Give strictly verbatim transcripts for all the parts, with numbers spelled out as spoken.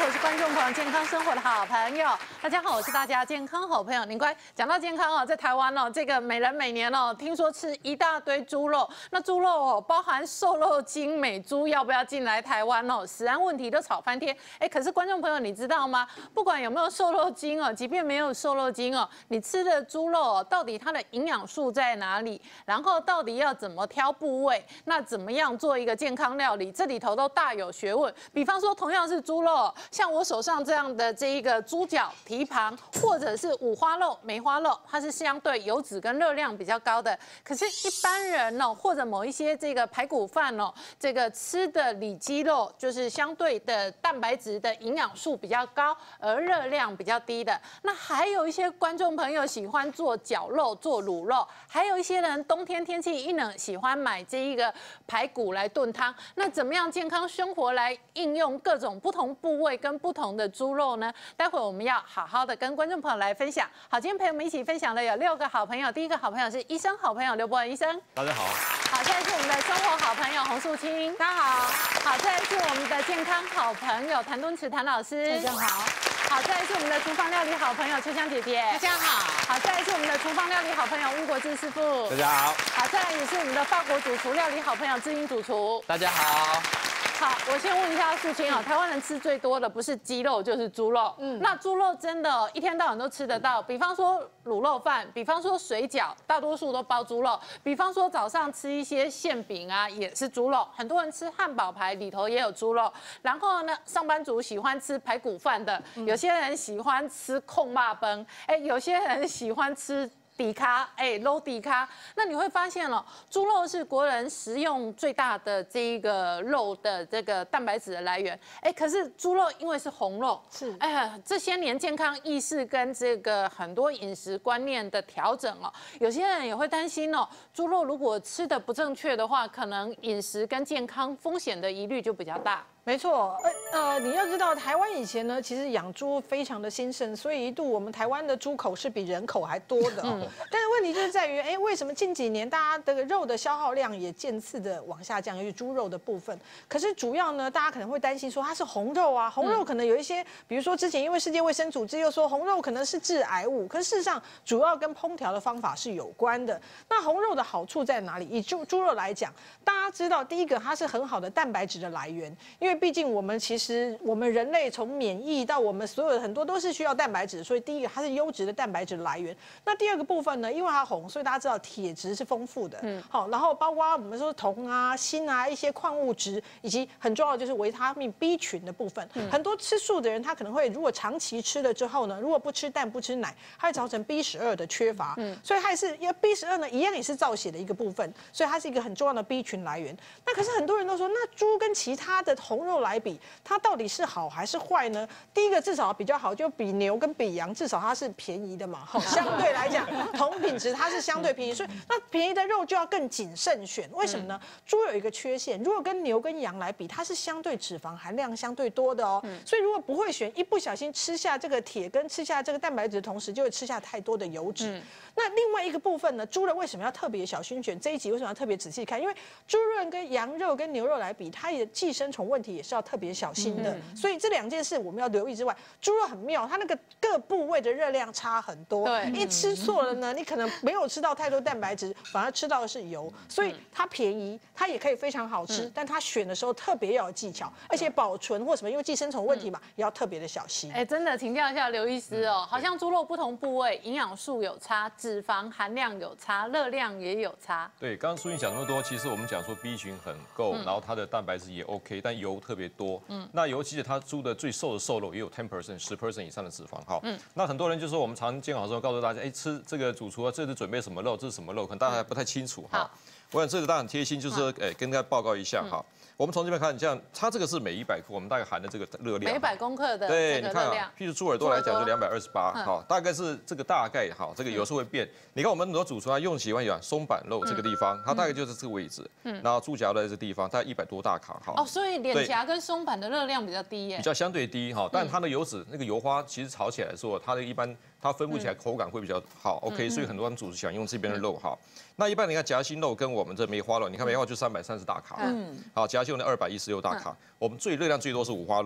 也是观众朋友健康生活的好朋友。大家好，我是大家健康好朋友宁乖。讲到健康哦，在台湾哦，这个每人每年哦，听说吃一大堆猪肉，那猪肉哦，包含瘦肉精美猪要不要进来台湾哦？食安问题都吵翻天。哎，可是观众朋友，你知道吗？不管有没有瘦肉精哦，即便没有瘦肉精哦，你吃的猪肉哦，到底它的营养素在哪里？然后到底要怎么挑部位？那怎么样做一个健康料理？这里头都大有学问。比方说，同样是猪肉，像我手上这样的这一个猪脚、蹄膀，或者是五花肉、梅花肉，它是相对油脂跟热量比较高的。可是，一般人哦，或者某一些这个排骨饭哦，这个吃的里脊肉，就是相对的蛋白质的营养素比较高，而热量比较低的。那还有一些观众朋友喜欢做绞肉、做卤肉，还有一些人冬天天气一冷，喜欢买这一个排骨来炖汤。那怎么样健康生活来应用各种不同部位跟不同的猪肉呢？待会我们要好好的跟观众朋友来分享。好，今天陪我们一起分享的有六个好朋友。第一个好朋友是医生好朋友刘伯文医生， 大家好。 好，再来是我们的生活好朋友洪素清，大家好。好，再来是我们的健康好朋友谭敦慈谭老师， 大家好。 好，再来是我们的厨房料理好朋友秋香姐姐， 大家好。 好，再来是我们的厨房料理好朋友吴国志师傅， 大家好。 好，再来也是我们的法国主厨料理好朋友志英主厨， 大家好。 好，我先问一下素清哦，台湾人吃最多的不是鸡肉就是猪肉，嗯，那猪肉真的一天到晚都吃得到，比方说卤肉饭，比方说水饺，大多数都包猪肉，比方说早上吃一些馅饼啊，也是猪肉，很多人吃汉堡排里头也有猪肉，然后呢，上班族喜欢吃排骨饭的，有些人喜欢吃控肉饭，哎，有些人喜欢吃底咖，哎，low 底咖，那你会发现哦，猪肉是国人食用最大的这一个肉的这个蛋白质的来源，哎，可是猪肉因为是红肉， 是， 哎呀，这些年健康意识跟这个很多饮食观念的调整哦，有些人也会担心哦，猪肉如果吃的不正确的话，可能饮食跟健康风险的疑虑就比较大。 没错，呃呃，你要知道，台湾以前呢，其实养猪非常的兴盛，所以一度我们台湾的猪口是比人口还多的、哦。嗯、但是问题就是在于，哎，为什么近几年大家这个肉的消耗量也渐次的往下降，尤其猪肉的部分。可是主要呢，大家可能会担心说它是红肉啊，红肉可能有一些，比如说之前因为世界卫生组织又说红肉可能是致癌物，可是事实上主要跟烹调的方法是有关的。那红肉的好处在哪里？以猪猪肉来讲，大家知道，第一个它是很好的蛋白质的来源，因为毕竟我们其实我们人类从免疫到我们所有的很多都是需要蛋白质，所以第一个它是优质的蛋白质来源。那第二个部分呢，因为它红，所以大家知道铁质是丰富的，嗯，好，然后包括我们说铜啊、锌啊一些矿物质，以及很重要的就是维他命 B 群的部分。嗯、很多吃素的人他可能会如果长期吃了之后呢，如果不吃蛋不吃奶，它会造成 B 十二的缺乏，嗯，所以它也是因为 B 十二呢一样也是造血的一个部分，所以它是一个很重要的 B 群来源。那可是很多人都说，那猪跟其他的红肉来比，它到底是好还是坏呢？第一个至少比较好，就比牛跟比羊，至少它是便宜的嘛。好，相对来讲，同品质它是相对便宜，所以那便宜的肉就要更谨慎选。为什么呢？猪有一个缺陷，如果跟牛跟羊来比，它是相对脂肪含量相对多的哦。所以如果不会选，一不小心吃下这个铁跟吃下这个蛋白质的同时，就会吃下太多的油脂。那另外一个部分呢，猪肉为什么要特别小心选？这一集为什么要特别仔细看？因为猪肉跟羊肉跟牛肉来比，它的寄生虫问题也是要特别小心的。嗯、所以这两件事我们要留意之外，猪肉很妙，它那个各部位的热量差很多。对，一吃错了呢，你可能没有吃到太多蛋白质，反而吃到的是油。所以它便宜，它也可以非常好吃，嗯、但它选的时候特别要有技巧，而且保存或什么，因为寄生虫问题嘛，嗯、也要特别的小心。 哎，真的请教一下刘医师哦，好像猪肉不同部位营养素有差，脂肪含量有差，热量也有差。 对，刚刚淑英讲那么多，其实我们讲说 B 群很够，嗯、然后它的蛋白质也 OK， 但油特别多。嗯，那尤其是它猪的最瘦的瘦肉也有 百分之十 十 percent 以上的脂肪。好，嗯，那很多人就说我们常健康的时候告诉大家，哎，吃这个主厨啊，这是准备什么肉，这是什么肉，可能大家还不太清楚哈。我想这个当然很贴心，就是说，哎，跟大家报告一下哈。我们从这边看，你像它这个是每一百克，我们大概含的这个热量， 每百公克的对，你看啊，譬如猪耳朵来讲就两百二十八，好，大概是这个大概哈，这个有时候会变。你看我们很多主厨他用喜欢有松板肉这个地方，它大概就是这个位置，嗯，然后猪夹的这个地方大概一百多大卡，哈。 哦，所以脸颊跟松板的热量比较低耶， 比较相对低哈，但它的油脂那个油花其实炒起来的时候，它的一般它分布起来口感会比较好 ，OK， 所以很多人主食喜欢用这边的肉哈。那一般你看夹心肉跟我们这梅花肉，你看梅花就三百三十大卡，嗯，好，夹心肉的二百一十六大卡，我们最热量最多是五花肉。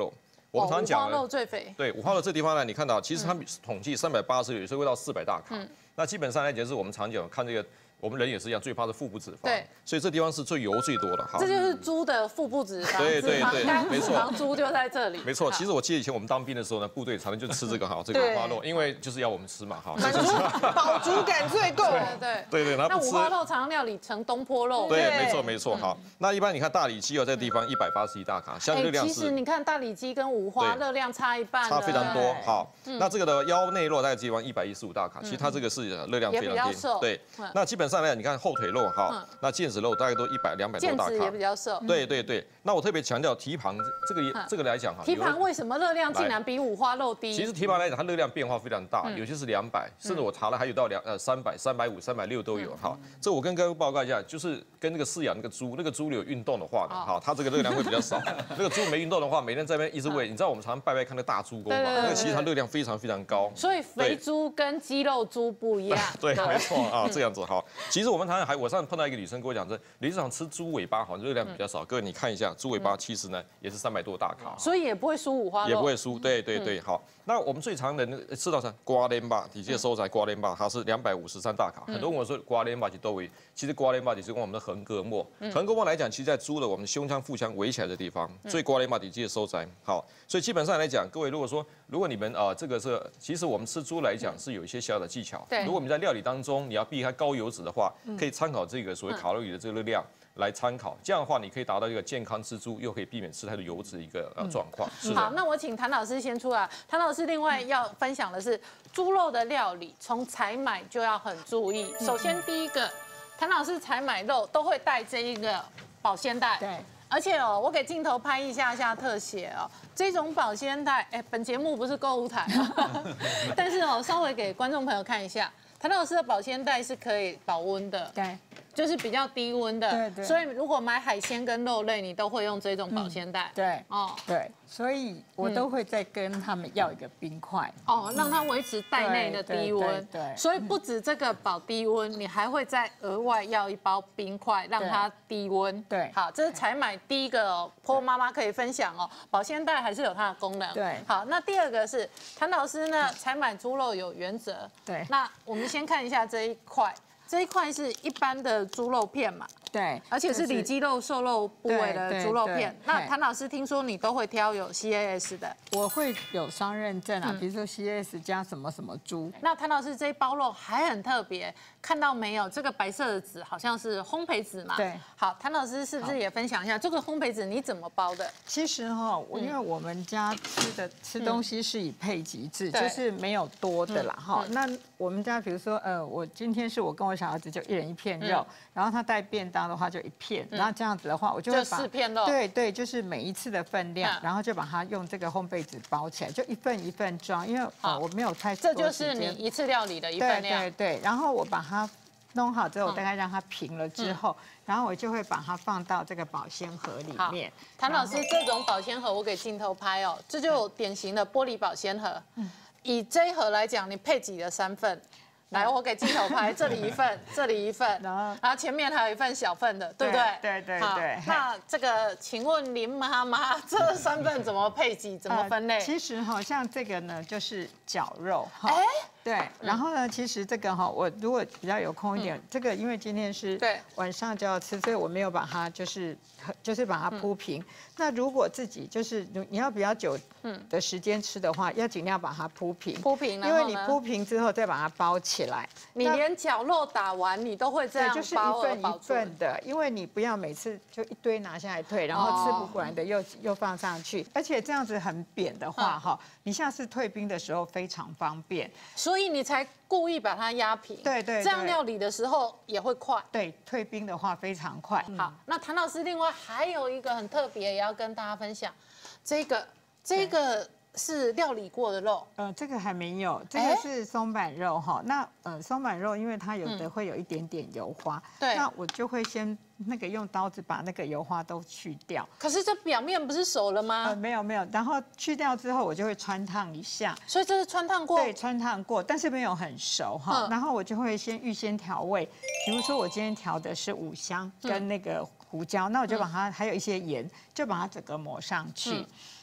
我们常讲五花肉最肥。 对，五花肉这地方呢，你看到其实它统计三百八十，有时候会到四百大卡。那基本上来讲，是我们常讲看这个。我们人也是一样，最怕是腹部脂肪。 对， 所以这地方是最油最多的哈。 这就是猪的腹部脂肪。 对对对，没错， 猪就在这里。 没错，其实我记得以前我们当兵的时候呢，部队常常就吃这个哈，这个五花肉，因为就是要我们吃嘛哈。 满足饱足感最够。 对对对对， 那五花肉常常料理成东坡肉。 对，没错没错。好，那一般你看大里脊哦，这个地方一百八十一大卡，相对热量是。 其实你看大里脊跟五花热量差一半。 差非常多。好，那这个的腰内肉在这个地方一百一十五大卡，其实它这个是热量非常低。对，那基本上呢，你看后腿肉哈，那腱子肉大概都一百两百多大卡， 腱子也比较瘦。 对对对，那我特别强调蹄膀这个也这个来讲哈， 蹄膀为什么热量竟然比五花肉低？ 其实蹄膀来讲，它热量变化非常大，有些是两百，甚至我查了还有到两呃三百、三百五、三百六都有哈。这我跟各位报告一下，就是跟那个饲养那个猪，那个猪有运动的话呢，哈，它这个热量会比较少。那个猪没运动的话，每天在那边一直喂，你知道我们常常拜拜看那大猪公嘛，那个其实它热量非常非常高。 所以肥猪跟肌肉猪不一样。 对，没错啊，这样子哈。其实我们常常还我上次碰到一个女生跟我讲，这理事长吃猪尾巴好像热量比较少。各位你看一下，猪尾巴其实呢也是三百多大卡， 所以也不会输五花肉， 也不会输。对对对，好。那我们最常的吃到啥？瓜莲巴，底下收在瓜莲巴，它是两百五十三大卡。很多人问我说瓜莲巴是多维，其实瓜莲巴底是跟我们的横膈膜。横膈膜来讲，其实在猪的我们胸腔、腹腔围起来的地方，所以瓜莲巴底下收在好。所以基本上来讲，各位如果说如果你们啊这个是，其实我们吃猪来讲是有一些小的技巧。如果我们在料理当中你要避开高油脂的话，可以参考这个所谓卡路里的这个热量。来参考，这样的话你可以达到一个健康吃猪，又可以避免吃太多油脂的一个呃状况。是好，那我请谭老师先出来。谭老师另外要分享的是猪肉的料理，从采买就要很注意。首先第一个，谭老师采买肉都会带这一个保鲜袋。 对。 而且哦，我给镜头拍一下下特写哦，这种保鲜袋，哎，本节目不是购物台，但是哦，稍微给观众朋友看一下，谭老师的保鲜袋是可以保温的。 对。 就是比较低温的， 对对， 所以如果买海鲜跟肉类，你都会用这种保鲜袋。 对，哦，对，所以我都会再跟他们要一个冰块， 哦，让它维持袋内的低温。 对， 所以不止这个保低温，你还会再额外要一包冰块，让它低温。 对， 好，这是采买第一个哦，坡妈妈可以分享哦，保鲜袋还是有它的功能。 对， 好，那第二个是谭老师呢，采买猪肉有原则。 对， 那我们先看一下这一块。这一块是一般的猪肉片嘛？ 对， 而且是里脊肉、瘦肉部位的猪肉片。那谭老师听说你都会挑有 C A S 的， 我会有双认证啊，比如说 C A S 加什么什么猪。 那谭老师这一包肉还很特别，看到没有？这个白色的纸好像是烘焙纸嘛？ 对。 好，谭老师是不是也分享一下这个烘焙纸你怎么包的？ 其实哈，我因为我们家吃的吃东西是以配给制，就是没有多的啦哈。那我们家比如说呃，我今天是我跟我小儿子就一人一片肉，然后他带便当的话就一片，然后这样子的话我就会把四片肉， 对对，就是每一次的分量，然后就把它用这个烘焙纸包起来，就一份一份装，因为我没有太这就是你一次料理的一份量， 对对对，然后我把它弄好之后，我大概让它平了之后，然后我就会把它放到这个保鲜盒里面。 谭老师，这种保鲜盒我给镜头拍哦，这就典型的玻璃保鲜盒。以这一盒来讲，你配几了三份？来，我给镜头拍，这里一份，这里一份，然后然后前面还有一份小份的，对不对？ 对对对。 那这个，请问林妈妈，这三份怎么配给？怎么分类？ 其实哈，像这个呢，就是绞肉哈。哎。对，然后呢，其实这个哈，我如果比较有空一点，这个因为今天是晚上就要吃，所以我没有把它就是就是把它铺平。那如果自己就是你要比较久的时间吃的话，要尽量把它铺平。 铺平， 因为你铺平之后再把它包起来。 你连绞肉打完你都会这样包， 就是一份一份的，因为你不要每次就一堆拿下来退，然后吃不完的又又放上去，而且这样子很扁的话哈，你下次退冰的时候非常方便。 所以你才故意把它压平， 对对， 这样料理的时候也会快。 对，退冰的话非常快。 好，那谭老师另外还有一个很特别，也要跟大家分享，这个这个是料理过的肉。 呃，这个还没有，这个是松板肉哈。那呃，松板肉因为它有的会有一点点油花，对，那我就会先那个用刀子把那个油花都去掉。 可是这表面不是熟了吗？ 呃，没有没有，然后去掉之后，我就会穿烫一下。 所以这是穿烫过？ 对，穿烫过，但是没有很熟哈。然后我就会先预先调味，比如说我今天调的是五香跟那个胡椒，那我就把它还有一些盐，就把它整个抹上去。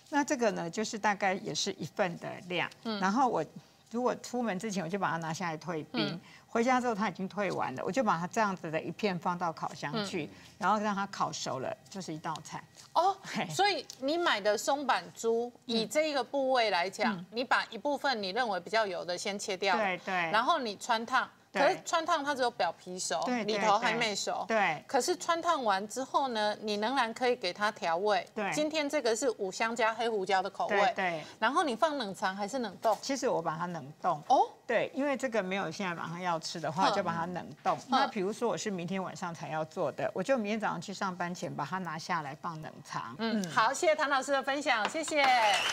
那这个呢，就是大概也是一份的量。嗯，然后我如果出门之前我就把它拿下来退冰。嗯，回家之后它已经退完了，我就把它这样子的一片放到烤箱去，嗯、然后让它烤熟了，就是一道菜。 哦，所以你买的松板猪，以这一个部位来讲，嗯、你把一部分你认为比较油的先切掉， 对对， 然后你穿烫。可是穿烫它只有表皮熟，里头还没熟。 对。 可是穿烫完之后呢，你仍然可以给它调味。 对。 今天这个是五香加黑胡椒的口味。 对。 然后你放冷藏还是冷冻？ 其实我把它冷冻。哦。对，因为这个没有现在马上要吃的话，就把它冷冻。那比如说我是明天晚上才要做的，我就明天早上去上班前把它拿下来放冷藏。 嗯，好，谢谢谭老师的分享，谢谢。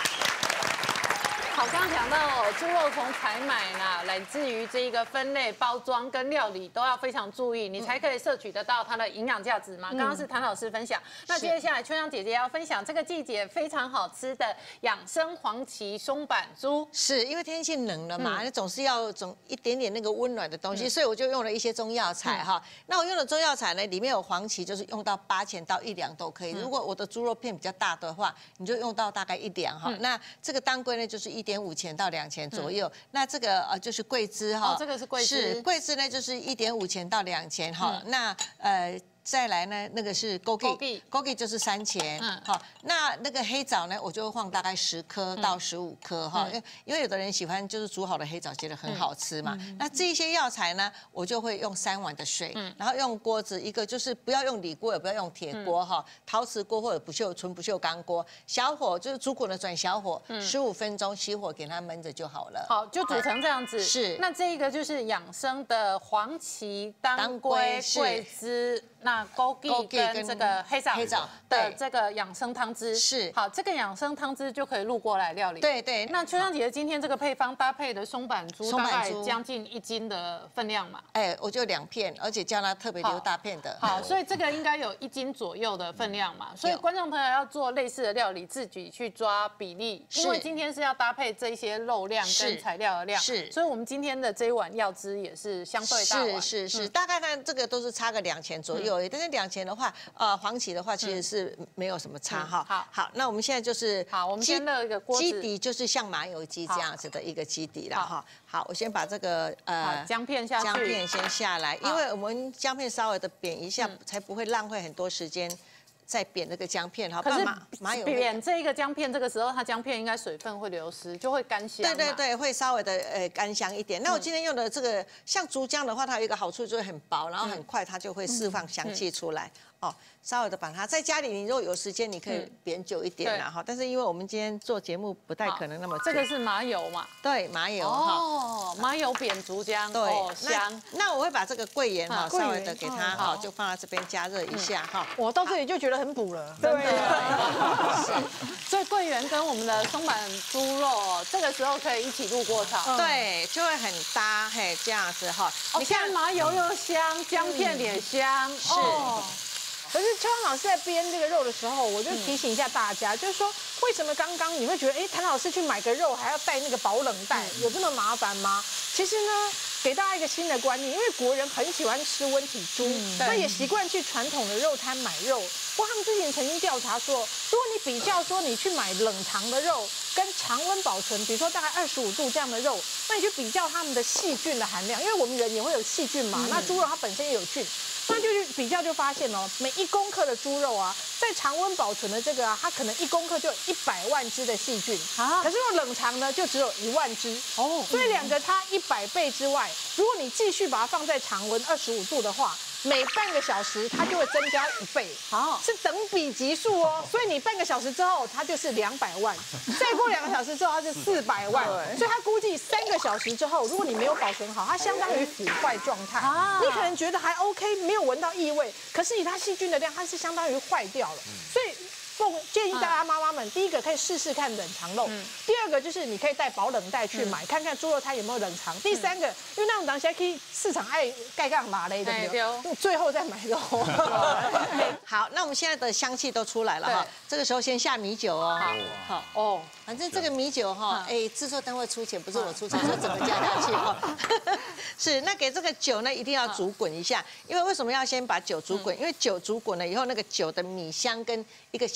好，刚刚讲到哦，猪肉从采买啦，来自于这一个分类、包装跟料理都要非常注意，你才可以摄取得到它的营养价值嘛。刚刚是谭老师分享，那接下来秋香姐姐要分享这个季节非常好吃的养生黄芪松板猪。 是因为天气冷了嘛，那总是要总一点点那个温暖的东西，所以我就用了一些中药材哈。那我用的中药材呢，里面有黄芪，就是用到八钱到一两都可以。如果我的猪肉片比较大的话，你就用到大概一两哈。那这个当归呢，就是一点五钱到两钱左右。那这个呃就是桂枝哈， 这个是桂枝， 是桂枝呢就是一点五钱到两钱哈。那呃。再来呢，那个是枸杞，枸杞就是三钱，嗯，好，那那个黑枣呢，我就放大概十颗到十五颗哈，因因为有的人喜欢就是煮好的黑枣，觉得很好吃嘛。那这些药材呢，我就会用三碗的水，然后用锅子，一个就是不要用铝锅，也不要用铁锅哈，陶瓷锅或者不锈纯不锈钢锅，小火就是煮滚了转小火，十五分钟熄火给它焖着就好了。 好，就煮成这样子。是，那这个就是养生的黄芪、当归、桂枝。那枸杞跟这个黑枣黑枣的这个养生汤汁是好，这个养生汤汁就可以入锅来料理。 对对。 那秋香姐姐今天这个配方搭配的松板猪，大概将近一斤的分量嘛？ 哎，我就两片，而且叫它特别留大片的。 好，所以这个应该有一斤左右的分量嘛。所以观众朋友要做类似的料理，自己去抓比例，因为今天是要搭配这些肉量跟材料的量。是。所以我们今天的这一碗药汁也是相对大碗。 是是是，大概呢这个都是差个两钱左右。但是两钱的话，呃，黄芪的话其实是没有什么差哈。好，好，那我们现在就是好，我们先热一个锅子， 基底就是像麻油鸡这样子的一个基底了哈。好，我先把这个呃姜片下去， 姜片先下来，因为我们姜片稍微的煸一下，才不会浪费很多时间。再煸这个姜片哈， 可是麻油煸这一个姜片，这个时候它姜片应该水分会流失，就会干香。 对对对，会稍微的呃干香一点。那我今天用的这个像竹姜的话，它有一个好处就是很薄，然后很快它就会释放香气出来。哦，稍微的把它在家里，你如果有时间，你可以煸久一点啦哈。但是因为我们今天做节目不太可能那么久。 这个是麻油嘛？ 对，麻油哈。 哦，麻油煸竹姜，对，香。 那我会把这个桂圆哈，稍微的给它哈，就放在这边加热一下哈。 我到这里就觉得很补了。 对。所以桂圆跟我们的松板猪肉哦，这个时候可以一起入锅炒。 对，就会很搭嘿，这样子哈。 你看麻油又香，姜片也香。是。 可是秋香老师在煸这个肉的时候，我就提醒一下大家，就是说为什么刚刚你会觉得，哎，谭老师去买个肉还要带那个保冷袋，有这么麻烦吗？其实呢，给大家一个新的观念，因为国人很喜欢吃温体猪，那也习惯去传统的肉摊买肉。不过他们之前曾经调查说，如果你比较说你去买冷藏的肉跟常温保存，比如说大概二十五度这样的肉，那你去比较它们的细菌的含量，因为我们人也会有细菌嘛，那猪肉它本身也有菌。那就去比较就发现哦，每一公克的猪肉啊，在常温保存的这个啊，它可能一公克就有一百万只的细菌啊。可是用冷藏呢，就只有一万只哦。所以两个差一百倍之外，如果你继续把它放在常温二十五度的话，每半个小时它就会增加一倍，好，是等比级数哦。所以你半个小时之后，它就是两百万；再过两个小时之后，它是四百万。所以它估计三个小时之后，如果你没有保存好，它相当于腐坏状态。你可能觉得还 OK， 没有闻到异味，可是以它细菌的量，它是相当于坏掉了。所以奉建议大家妈妈们，第一个可以试试看冷藏肉，第二个就是你可以带保冷袋去买，看看猪肉它有没有冷藏。第三个，因为那种东西可以市场爱盖干嘛嘞，对不对？最后再买肉。 好，那我们现在的香气都出来了哈，这个时候先下米酒哦。好哦，反正这个米酒哈，哎，制作单位出钱，不是我出钱，说怎么加下去哈。是，那给这个酒呢，一定要煮滚一下，因为为什么要先把酒煮滚？因为酒煮滚了以后，那个酒的米香跟一个鲜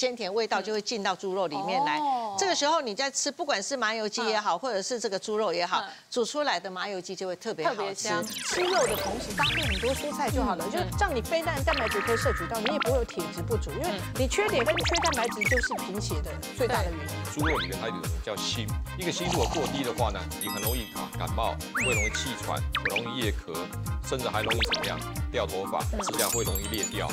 鲜甜味道就会进到猪肉里面来。这个时候你在吃，不管是麻油鸡也好，或者是这个猪肉也好，煮出来的麻油鸡就会特别好吃。 吃肉的同时搭配很多蔬菜就好了，就是让你非但蛋白质可以摄取到，你也不会有铁质不足，因为你缺铁跟缺蛋白质就是贫血的最大的原因。 猪肉里面它有一种叫锌，一个锌如果过低的话呢，你很容易感冒，会容易气喘，容易夜咳，甚至还容易怎么样掉头发，指甲会容易裂掉。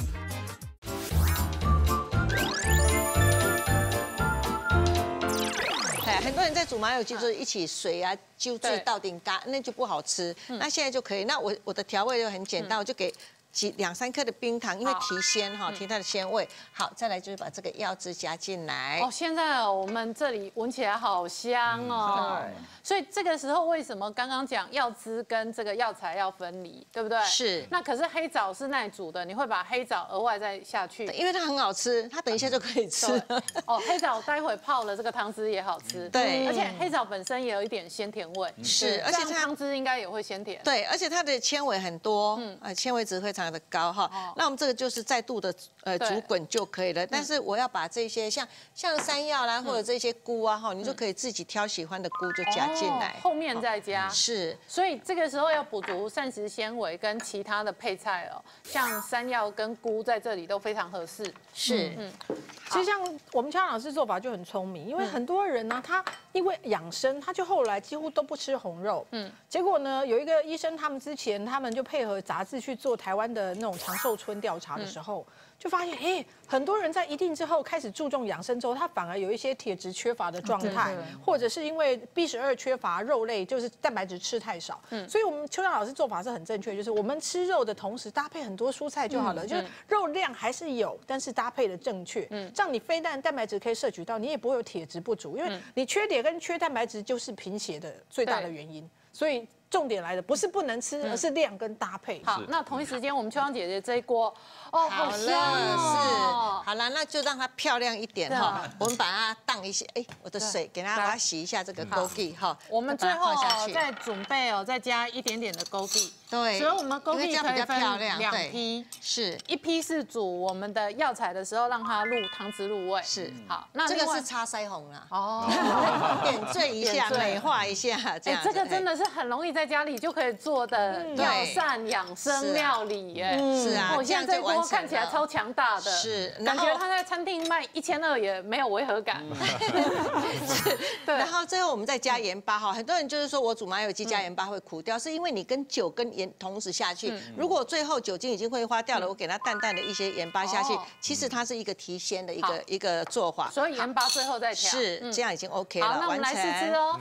很多人在煮麻油鸡就是一起水啊揪制到顶嘎，那就不好吃。那现在就可以，那我我的调味就很简单，我就给几两三克的冰糖，因为提鲜哈，提它的鲜味。好，再来就是把这个药汁加进来。 哦，现在我们这里闻起来好香哦。所以这个时候为什么刚刚讲药汁跟这个药材要分离，对不对？ 是。 那可是黑枣是耐煮的，你会把黑枣额外再下去， 因为它很好吃，它等一下就可以吃。 哦，黑枣待会泡了这个汤汁也好吃。 对。 而且黑枣本身也有一点鲜甜味。 是，而且它汤汁应该也会鲜甜。 对，而且它的纤维很多，嗯，呃，纤维值非常的高哈。那我们这个就是再度的呃煮滚就可以了。但是我要把这些像像山药啦，或者这些菇啊哈，你就可以自己挑喜欢的菇就加进来。 后面再加。 是。 所以这个时候要补足膳食纤维跟其他的配菜哦，像山药跟菇在这里都非常合适。 是。嗯。 其实像我们邱老师做法就很聪明，因为很多人呢，他因为养生，他就后来几乎都不吃红肉。嗯。结果呢，有一个医生，他们之前他们就配合杂志去做台湾的那种长寿村调查的时候，就发现，哎，很多人在一定之后开始注重养生之后，他反而有一些铁质缺乏的状态，或者是因为 B 十二缺乏，肉类就是蛋白质吃太少。嗯。所以我们邱亮老师做法是很正确，就是我们吃肉的同时搭配很多蔬菜就好了，就是肉量还是有，但是搭配的正确。嗯。这样你非但蛋白质可以摄取到，你也不会有铁质不足，因为你缺铁跟缺蛋白质就是贫血的最大的原因。所以重点来的不是不能吃，而是量跟搭配。 好，那同一时间我们秋芳姐姐这一锅，哦，好香哦！ 是，好了，那就让它漂亮一点哈。我们把它荡一下，哎，我的水给它把它洗一下这个枸杞哈。 我们最后再准备哦，再加一点点的枸杞。 对， 所以我们枸杞可以分两批， 是一批是煮我们的药材的时候，让它入汤汁入味。 是， 好， 那这个是擦腮红啦，哦，点缀一下，美化一下，这样。 这个真的是很容易在家里就可以做的药膳养生料理耶。 是啊， 我现在这锅看起来超强大的， 是， 感觉它在餐厅卖一千二也没有违和感。 是，对。然后最后我们再加盐巴哈，很多人就是说我煮麻油鸡加盐巴会苦掉，是因为你跟酒跟盐同时下去，如果最后酒精已经挥发掉了，我给它淡淡的一些盐巴下去，其实它是一个提鲜的一个一个做法。 所以盐巴最后再调， 是这样已经 OK 了。 好，那我们来试吃哦。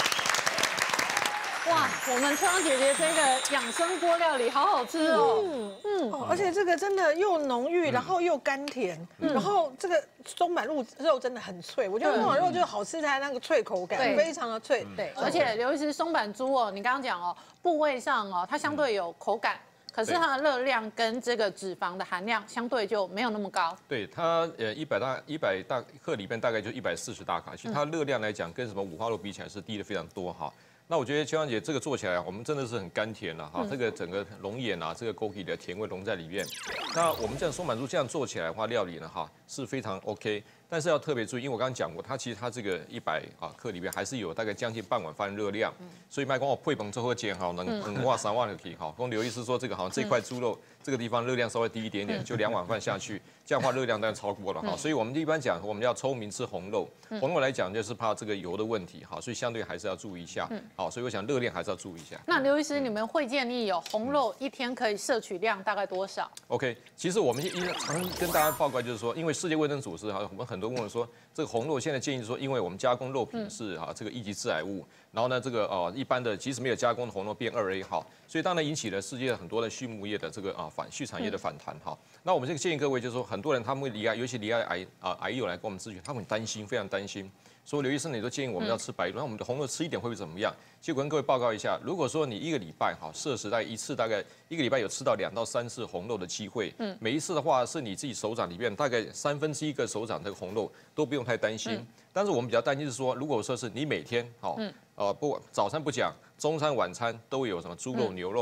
哇，我们秋芳姐姐这个养生锅料理好好吃哦， 嗯嗯，而且这个真的又浓郁，然后又甘甜，然后这个松板肉肉真的很脆，我觉得松板肉就是好吃在那个脆口感，非常的脆。 对，而且刘医师松板猪哦，你刚刚讲哦，部位上哦，它相对有口感。可是它的热量跟这个脂肪的含量相对就没有那么高。 对它，呃，一百大一百大克里面大概就一百四十大卡，其实它热量来讲跟什么五花肉比起来是低的非常多哈。那我觉得秋芳姐这个做起来，我们真的是很甘甜了哈，这个整个龙眼啊，这个枸杞的甜味融在里面。那我们这样松板猪这样做起来的话，料理呢哈是非常 OK。但是要特别注意，因为我刚刚讲过，它其实它这个一百啊克里面还是有大概将近半碗饭热量，所以卖光我配崩之后减好能能哇三万的提好。跟刘医师说这个好像这块猪肉这个地方热量稍微低一点点，就两碗饭下去，这样的话热量当然超过了哈。所以我们一般讲我们要聪明吃红肉，红肉来讲就是怕这个油的问题哈，所以相对还是要注意一下。好，所以我想热量还是要注意一下。 那刘医师，你们会建议有红肉一天可以摄取量大概多少 ？OK， 其实我们一常跟大家报告就是说，因为世界卫生组织哈，我们很多问我说。这个红肉现在建议说，因为我们加工肉品是哈这个一级致癌物，然后呢这个呃一般的即使没有加工的红肉变二 A 哈，所以当然引起了世界很多的畜牧业的这个啊反畜产业的反弹哈。那我们这个建议各位就是说，很多人他们会罹癌，尤其罹癌癌啊癌友来跟我们咨询，他们很担心，非常担心。所以刘医生，你都建议我们要吃白肉，那我们的红肉吃一点会不会怎么样？其实我跟各位报告一下，如果说你一个礼拜哈摄食大概一次，大概一个礼拜有吃到两到三次红肉的机会，嗯，每一次的话是你自己手掌里面大概三分之一个手掌这个红肉都不用太担心。嗯、但是我们比较担心是说，如果说是你每天好，呃不早餐不讲，中餐晚餐都有什么猪肉、牛肉。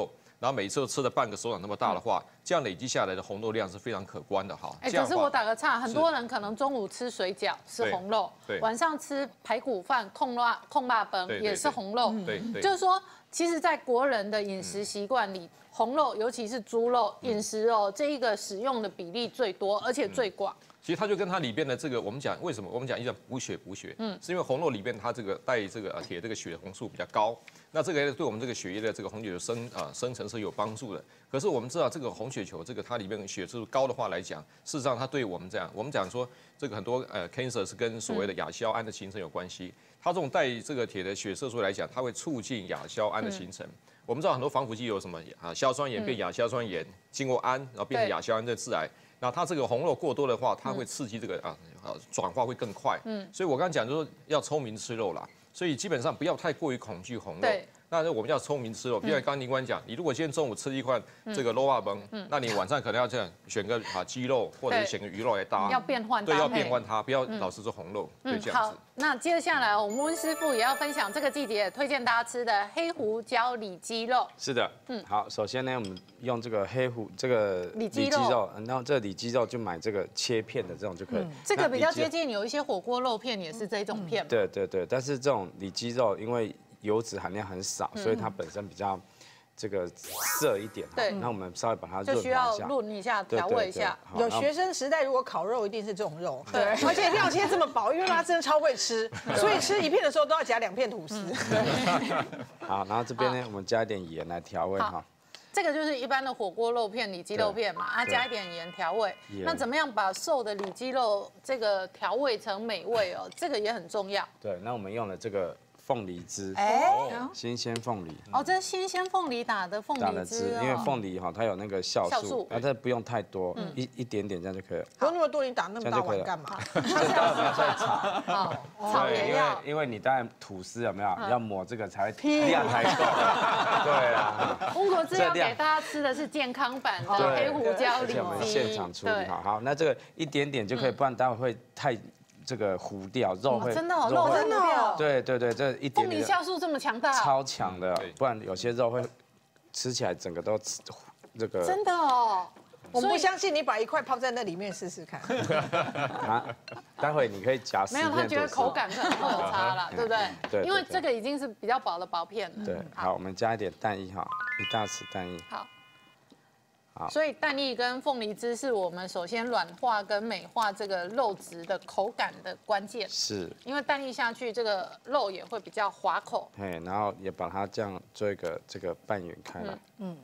然后每次都吃了半个手掌那么大的话，这样累积下来的红肉量是非常可观的哈。 哎，可是我打个岔，很多人可能中午吃水饺是红肉， 对， 晚上吃排骨饭、控辣控辣崩也是红肉， 对对， 就是说，其实，在国人的饮食习惯里，红肉尤其是猪肉饮食哦，这一个使用的比例最多，而且最广。 其实它就跟它里边的这个，我们讲为什么我们讲一讲补血补血，嗯，是因为红肉里边它这个带这个铁这个血红素比较高，那这个对我们这个血液的这个红血球生啊生成是有帮助的。可是我们知道这个红血球这个它里面血素高的话来讲，事实上它对我们这样，我们讲说这个很多呃 cancer 是跟所谓的亚硝胺的形成有关系。它这种带这个铁的血色素来讲，它会促进亚硝胺的形成。我们知道很多防腐剂有什么啊硝酸盐变亚硝酸盐，经过氨然后变成亚硝胺的致癌。那它这个红肉过多的话，它会刺激这个啊啊转化会更快。嗯，所以我刚刚讲就是要聪明吃肉啦，所以基本上不要太过于恐惧红肉。对。那我们要聪明吃肉，比如刚刚林官讲，你如果今天中午吃一块这个肉霸崩，那你晚上可能要这样选个啊鸡肉或者是选个鱼肉来搭， 要变换， 对，要变换它，不要老是做红肉，对这样子。 好，那接下来我们温师傅也要分享这个季节推荐大家吃的黑胡椒里脊肉。 是的，嗯，好，首先呢，我们用这个黑胡这个里脊肉，然后这里脊肉就买这个切片的这种就可以。 这个比较接近，有一些火锅肉片也是这种片。 对对对，但是这种里脊肉因为油脂含量很少，所以它本身比较这个涩一点。对，那我们稍微把它就需要润一下，调味一下。 有学生时代如果烤肉一定是这种肉，对，而且料切这么薄，因为他真的超会吃，所以吃一片的时候都要夹两片吐司。 好，然后这边呢，我们加一点盐来调味哈。 这个就是一般的火锅肉片、里脊肉片嘛，啊，加一点盐调味。那怎么样把瘦的里脊肉这个调味成美味哦？这个也很重要。 对，那我们用了这个凤梨汁，哎，新鲜凤梨。 哦，这是新鲜凤梨打的凤梨汁， 因为凤梨哈它有那个酵素，那这不用太多，一一点点这样就可以了。 不用那么多，你打那么大碗干嘛？ 这当然不要再炒， 好，炒也要。 因为你当然吐司有没有要抹这个才量才够？对啊。 温国志要给大家吃的是健康版的黑胡椒里脊， 我们现场处理好，好，那这个一点点就可以，不然待会会太。这个糊掉肉会真的哦，肉真的哦， 对对对，这一点凤梨酵素这么强大， 超强的，不然有些肉会吃起来整个都这个真的哦。 我不相信你把一块泡在那里面试试看。 啊，待会你可以夹十片。 没有，他觉得口感可能会有差了，对不对？ 对， 因为这个已经是比较薄的薄片了。 对，好，我们加一点蛋液哈，一大匙蛋液。 好。所以蛋液跟凤梨汁是我们首先软化跟美化这个肉质的口感的关键。 是， 因为蛋液下去，这个肉也会比较滑口。 嘿，然后也把它这样做一个这个拌匀开来。嗯。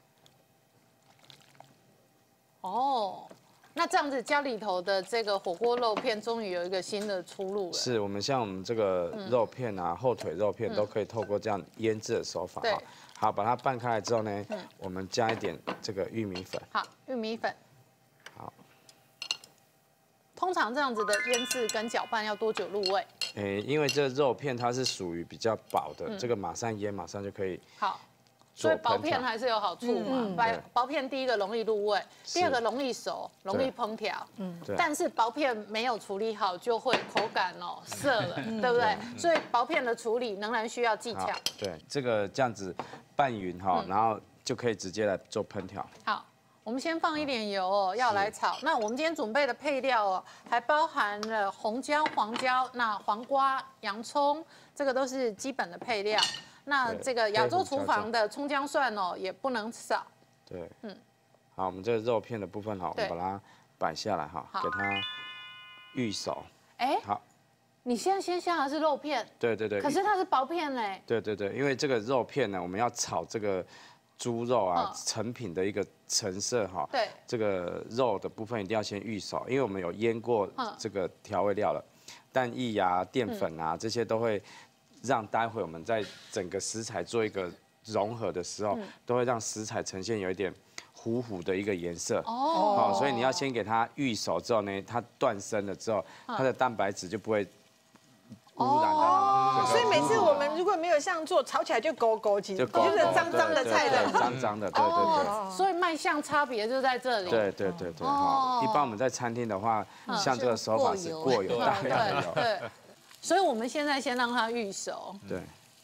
哦，那这样子家里头的这个火锅肉片终于有一个新的出路了。 是我们像我们这个肉片啊，后腿肉片都可以透过这样腌制的手法哈。好，把它拌开来之后呢，嗯、我们加一点这个玉米粉。 好，玉米粉。 好。 通常这样子的腌制跟搅拌要多久入味？ 诶，因为这肉片它是属于比较薄的，嗯、这个马上腌马上就可以。 好。所以薄片还是有好处嘛，薄薄片第一个容易入味，第二个容易熟，容易烹调。嗯，但是薄片没有处理好就会口感哦涩了，对不对？所以薄片的处理仍然需要技巧。 对，这个这样子拌匀哈，然后就可以直接来做烹调。 好，我们先放一点油哦，要来炒。那我们今天准备的配料哦，还包含了红椒、黄椒、那黄瓜、洋葱，这个都是基本的配料。那这个亚洲厨房的葱姜蒜哦，也不能少。 对，嗯，好，我们这个肉片的部分哈，我们把它摆下来哈，给它预熟。哎，好， 你现在先下的是肉片。 对对对。 可是它是薄片嘞。 对对对，因为这个肉片呢，我们要炒这个猪肉啊，成品的一个成色哈。对。这个肉的部分一定要先预熟，因为我们有腌过这个调味料了，蛋液啊、淀粉啊这些都会。让待会我们在整个食材做一个融合的时候，嗯、都会让食材呈现有一点糊糊的一个颜色。哦，所以你要先给它预熟之后呢，它断生了之后，它的蛋白质就不会污染到它们。 所以每次我们如果没有像做，炒起来就勾勾起，就就是脏脏的菜的， 脏脏的，对对对。 所以卖相差别就在这里。 对对对对，哈，一般我们在餐厅的话，像这个手法是过油大量的油。 对。所以我们现在先让它预熟。 对。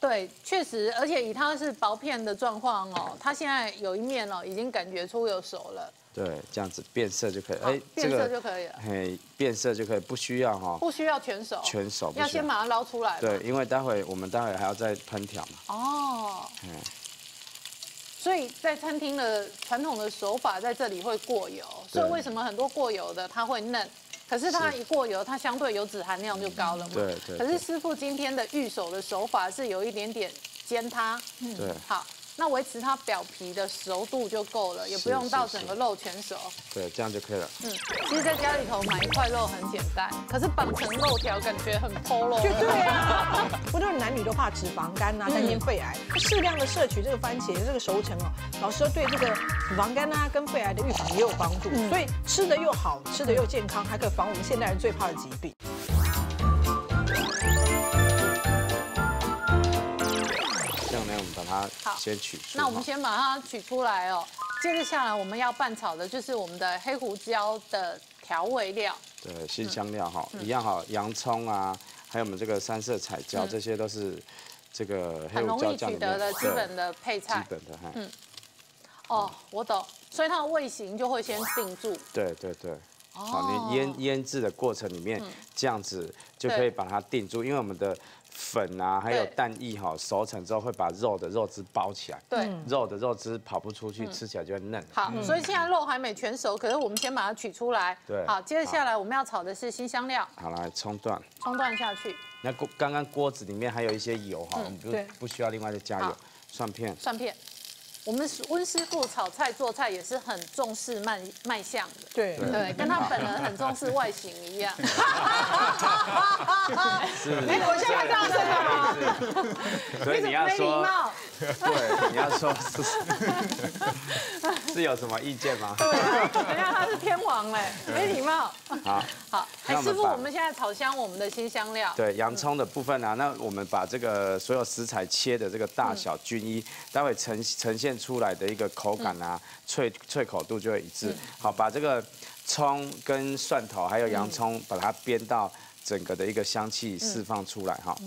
对，确实，而且以它是薄片的状况哦，它现在有一面哦，已经感觉出有熟了。 对，这样子变色就可以。哎， 变色就可以了。 嘿，变色就可以，不需要哈。 不需要全熟。 全熟。 要先把它捞出来。 对，因为待会我们待会还要再烹调嘛。 哦。嗯。所以在餐厅的传统的手法在这里会过油，所以为什么很多过油的它会嫩？可是它一过油，它相对油脂含量就高了嘛。 对对。 可是师傅今天的御手的手法是有一点点煎它。 嗯。对。 好。那维持它表皮的熟度就够了，也不用到整个肉全熟。 对，这样就可以了。 嗯，其实在家里头买一块肉很简单，可是绑成肉条感觉很剖肉。 对啊，不论男女都怕脂肪肝啊，担心肺癌，适量的摄取这个番茄这个熟成哦，老师说对这个脂肪肝啊跟肺癌的预防也有帮助，所以吃的又好，吃的又健康，还可以防我们现代人最怕的疾病。 它先取出， 那我们先把它取出来哦。接着下来我们要拌炒的就是我们的黑胡椒的调味料， 对，新香料哈，一样哈，洋葱啊，还有我们这个三色彩椒，这些都是这个黑胡椒酱里面很容易取得的基本的配菜， 基本的哈。嗯， 哦，我懂，所以它的味型就会先定住。 对对对。好，你腌腌制的过程里面，这样子就可以把它定住，因为我们的粉啊，还有蛋液哈，熟成之后会把肉的肉汁包起来，对，肉的肉汁跑不出去，吃起来就会嫩。 好，所以现在肉还没全熟，可是我们先把它取出来。对，好，接着下来我们要炒的是新香料。 好，来葱段， 葱段下去。 那锅刚刚锅子里面还有一些油哈，我们不不需要另外再加油。蒜片， 蒜片。我们温师傅炒菜做菜也是很重视卖卖相的， 对对，跟他本人很重视外形一样。是， 哎，我现在大声了， 所以你要说，对，你要说是是有什么意见吗？ 对，人家他是天王嘞，没礼貌。 好， 好，哎，师傅，我们现在炒香我们的新香料。 对，洋葱的部分啊，那我们把这个所有食材切的这个大小均一，待会呈呈现出来的一个口感啊，脆脆口度就会一致。好，把这个葱跟蒜头还有洋葱，把它煸到整个的一个香气释放出来哈。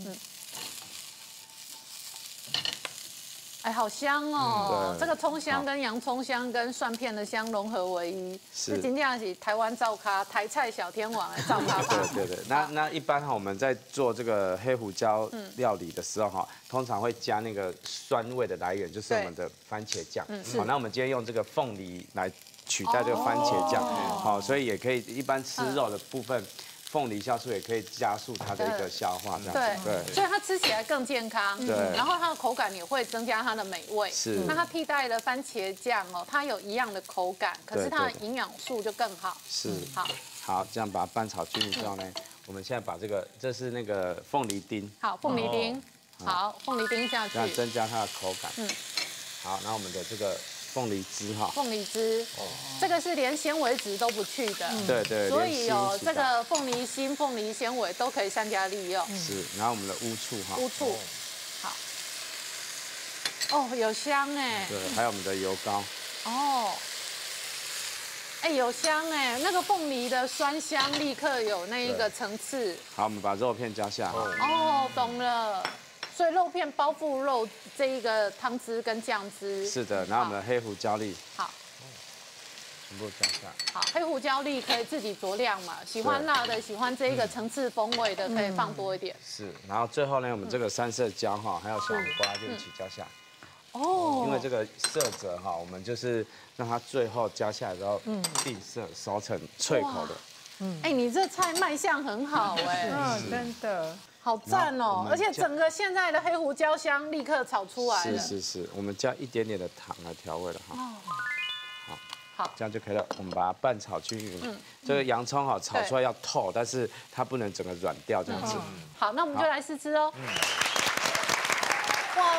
哎，好香哦！这个葱香跟洋葱香跟蒜片的香融合为一，是今天是台湾灶咖台菜小天王的灶咖。 对对对，那那一般哈，我们在做这个黑胡椒料理的时候哈，通常会加那个酸味的来源，就是我们的番茄酱。好，那我们今天用这个凤梨来取代这个番茄酱，好，所以也可以一般吃肉的部分。凤梨酵素也可以加速它的一个消化，这样子， 对，所以它吃起来更健康，对，然后它的口感也会增加它的美味，是。那它替代了番茄酱哦，它有一样的口感，可是它的营养素就更好， 是。好，好，这样把它拌炒均匀之后呢，我们现在把这个，这是那个凤梨丁， 好，凤梨丁，好，凤梨丁下去， 这样增加它的口感，嗯，好，然后我们的这个。凤梨汁哈， 凤梨汁，哦，这个是连纤维质都不去的， 对对， 所以哦，这个凤梨心、凤梨纤维都可以善加利用。 是，然后我们的乌醋哈， 乌醋，好，哦，有香哎， 对，还有我们的油膏， 哦，哎，有香哎，那个凤梨的酸香立刻有那一个层次。 好，我们把肉片加下。 哦，懂了。所以肉片包覆肉这一个汤汁跟酱汁， 是的，然后我们的黑胡椒粒， 好， 全部加下。 好，黑胡椒粒可以自己酌量嘛，喜欢辣的，喜欢这一个层次风味的，可以放多一点。 是，然后最后呢，我们这个三色椒哈，还有小黄瓜就一起加下。哦，因为这个色泽哈，我们就是让它最后加下来之后，定色熟成脆口的。 嗯，哎，你这菜卖相很好哎， 嗯，真的。 好赞哦！而且整个现在的黑胡椒香立刻炒出来了。 是是是，我们加一点点的糖来调味了哈。哦。好。好，这样就可以了。我们把它拌炒均匀。嗯。这个洋葱哈炒出来要透，但是它不能整个软掉这样子。 好，那我们就来试吃哦。哇，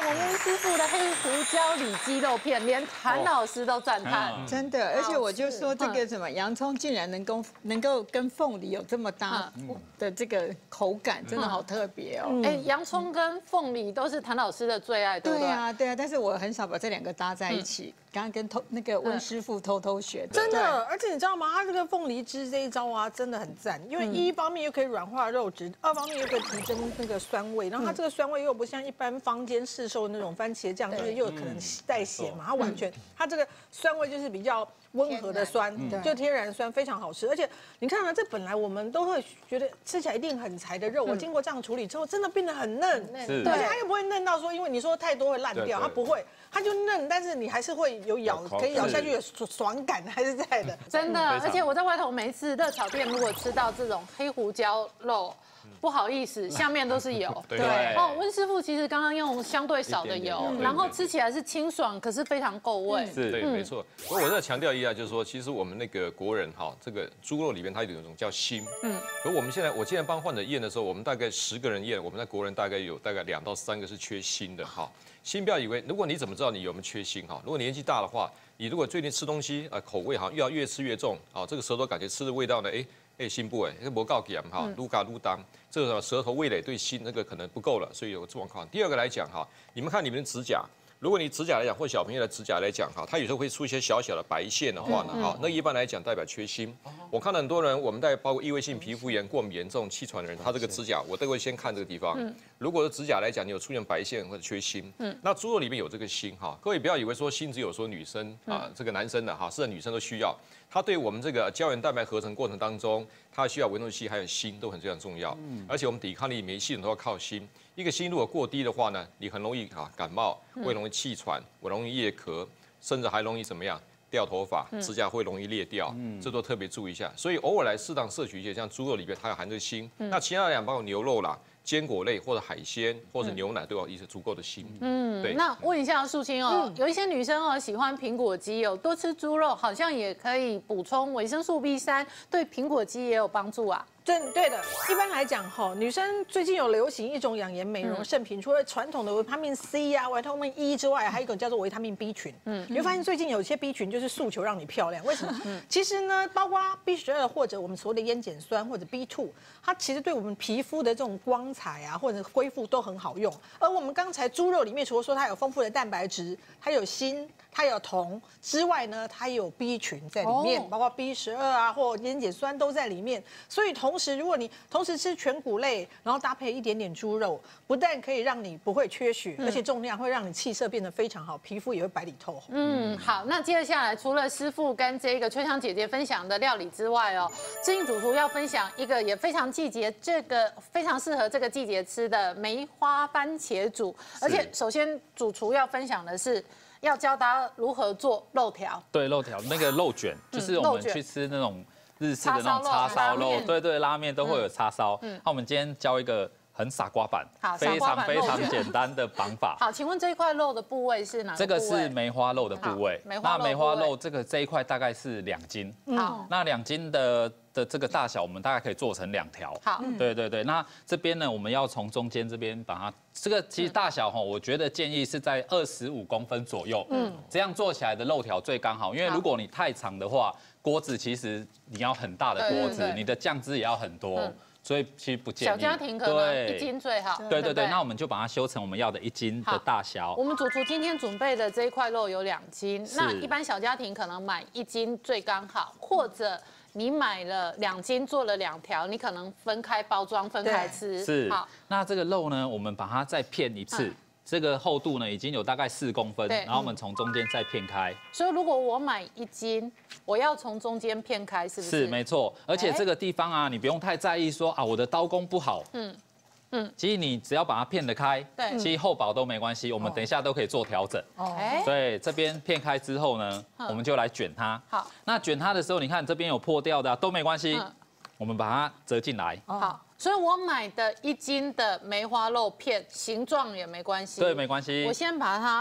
我们温师傅的黑胡椒里脊肉片，连谭老师都赞叹， 真的。而且我就说这个什么洋葱竟然能够能够跟凤梨有这么搭的这个口感，真的好特别哦。 哎，洋葱跟凤梨都是谭老师的最爱，对不对？ 对啊，对啊。但是我很少把这两个搭在一起。刚刚跟偷那个温师傅偷偷学的， 真的。而且你知道吗？他这个凤梨汁这一招啊，真的很赞，因为一方面又可以软化肉质，二方面又可以提升那个酸味，然后它这个酸味又不像一般坊间市售的那种番茄酱，就是又可能带咸嘛，它完全它这个酸味就是比较温和的酸，就天然酸，非常好吃。而且你看啊，这本来我们都会觉得吃起来一定很柴的肉，我经过这样处理之后，真的变得很嫩，而且它又不会嫩到说，因为你说太多会烂掉，它不会，它就嫩，但是你还是会有咬，可以咬下去的爽感还是在的。 真的，而且我在外头每一次热炒店如果吃到这种黑胡椒肉，不好意思，下面都是油。 对哦，温师傅其实刚刚用相对少的油，然后吃起来是清爽，可是非常够味。 是，对，没错。不过我再强调一下，就是说，其实我们那个国人哈，这个猪肉里面它有一种叫锌。嗯。而我们现在，我现在帮患者验的时候，我们大概十个人验，我们在国人大概有大概两到三个是缺锌的哈。锌不要以为，如果你怎么知道你有没有缺锌哈？如果年纪大的话，你如果最近吃东西啊口味好像越要越吃越重啊，这个舌头感觉吃的味道呢，哎。哎，锌不哎，那不够咸哈，撸嘎撸当，这个舌头味蕾对锌那个可能不够了，所以有个状况。第二个来讲哈，你们看你们的指甲，如果你指甲来讲，或小朋友的指甲来讲哈，它有时候会出一些小小的白线的话呢，哈，那一般来讲代表缺锌。我看到很多人，我们在包括异位性皮肤炎、过敏严重、气喘的人，他这个指甲我都会先看这个地方。如果是指甲来讲，你有出现白线或者缺锌，那猪肉里面有这个锌哈，各位不要以为说锌只有说女生啊，这个男生的哈，是女生都需要。它对我们这个胶原蛋白合成过程当中，它需要维生素 C 还有锌都很非常重要。而且我们抵抗力、免疫系统都要靠锌。一个锌如果过低的话呢，你很容易啊感冒，会容易气喘，会容易夜咳，甚至还容易怎么样掉头发，指甲会容易裂掉，这都特别注意一下。所以偶尔来适当摄取一些，像猪肉里面它有含这个锌，那其他两包括牛肉啦。坚果类或者海鲜或者牛奶都有一些足够的锌。嗯，对。 那问一下素清哦，有一些女生哦喜欢苹果肌哦，多吃猪肉好像也可以补充维生素 B 三，对苹果肌也有帮助啊。 对对的，一般来讲哈，女生最近有流行一种养颜美容圣品，除了传统的维他命 C 啊、维他命 E 之外，还有一种叫做维他命 B 群。嗯，你会发现最近有些 B 群就是诉求让你漂亮，为什么？其实呢，包括 B 十二或者我们所谓的烟碱酸或者 B 二，它其实对我们皮肤的这种光彩啊或者恢复都很好用。而我们刚才猪肉里面除了说它有丰富的蛋白质，它有锌。它有铜之外呢，它有 B 群在里面，哦、包括 B 十二啊或烟碱酸都在里面。所以同时，如果你同时吃全谷类，然后搭配一点点猪肉，不但可以让你不会缺血，嗯、而且重量会让你气色变得非常好，皮肤也会白里透红。 嗯，好，那接着下来，除了师傅跟这个秋香姐姐分享的料理之外哦，知音主厨要分享一个也非常季节，这个非常适合这个季节吃的梅花番茄煮。而且首先主厨要分享的是。要教大家如何做肉条， 对，肉条那个肉卷，就是我们去吃那种日式的那种叉烧肉，对对，拉面都会有叉烧。那我们今天教一个很傻瓜版，非常非常简单的绑法。 好，请问这一块肉的部位是哪？ 这个是梅花肉的部位。那梅花肉这个这一块大概是两斤。好，那两斤的。的这个大小，我们大概可以做成两条。好，对对对。那这边呢，我们要从中间这边把它，这个其实大小哈，我觉得建议是在二十五公分左右。嗯，这样做起来的肉条最刚好。因为如果你太长的话，锅子其实你要很大的锅子，你的酱汁也要很多，所以其实不建议。 小家庭可能一斤最好。 对对对，那我们就把它修成我们要的一斤的大小。 我们主厨今天准备的这一块肉有两斤，那一般小家庭可能买一斤最刚好，或者。你买了两斤，做了两条，你可能分开包装，分开吃。 是。好，那这个肉呢，我们把它再片一次，这个厚度呢已经有大概四公分，然后我们从中间再片开。 所以如果我买一斤，我要从中间片开，是不是？ 是，没错。而且这个地方啊，你不用太在意说啊，我的刀工不好。嗯。嗯，其实你只要把它片得开，对，其实厚薄都没关系，我们等一下都可以做调整。哦，对，这边片开之后呢，我们就来卷它。好，那卷它的时候，你看这边有破掉的都没关系，我们把它折进来。 好，所以我买的一斤的梅花肉片形状也没关系。 对，没关系。 我先把它